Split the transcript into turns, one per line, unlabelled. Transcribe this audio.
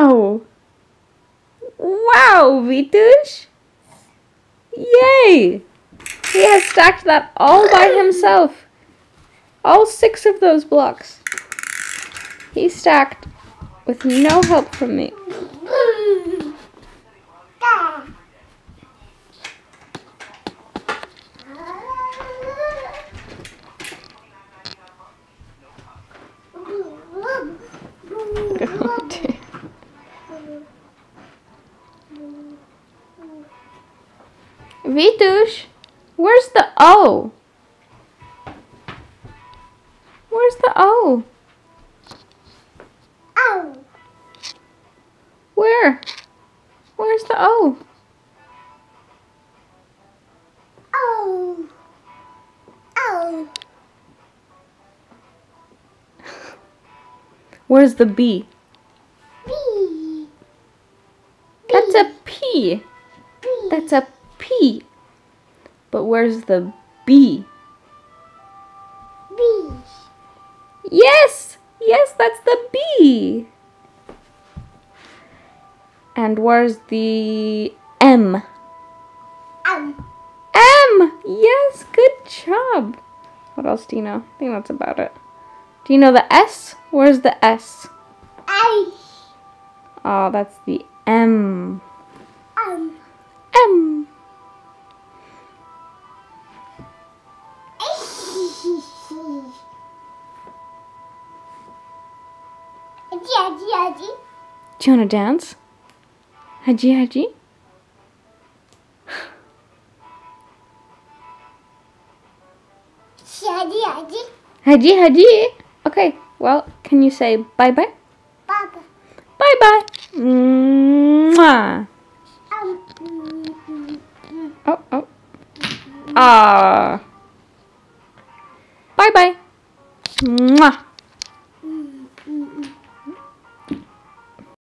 Wow! Wow, Vitush! Yay! He has stacked that all by himself. All 6 of those blocks. He stacked with no help from me. Vitush, where's the O? Where's the O?
Oh.
Where? Where's the O?
Oh. Oh.
Where's the B?
B.
That's a P.
B.
That's a P. But where's the B?
B.
Yes! Yes, that's the B. And where's the M?
M.
M! Yes, good job. What else do you know? I think that's about it. Do you know the S? Where's the S?
A.
Oh, that's the M.
M.
M.
Haji.
Do you want to dance? Haji Haji?
Haji.
Haji Haji? Okay, well, can you say bye-bye?
Baba.
Bye-bye. Mwah. Oh. Ah. Bye-bye. Mwah.